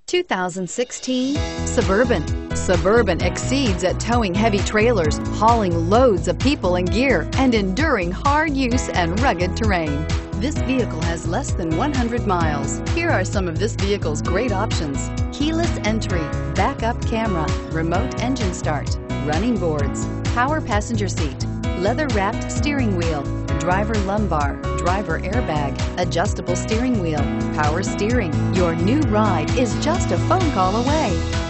2016 Suburban. Suburban exceeds at towing heavy trailers, hauling loads of people and gear, and enduring hard use and rugged terrain. This vehicle has less than 100 miles. Here are some of this vehicle's great options: keyless entry, backup camera, remote engine start, running boards, power passenger seat, leather-wrapped steering wheel, driver lumbar, driver airbag, adjustable steering wheel, power steering. Your new ride is just a phone call away.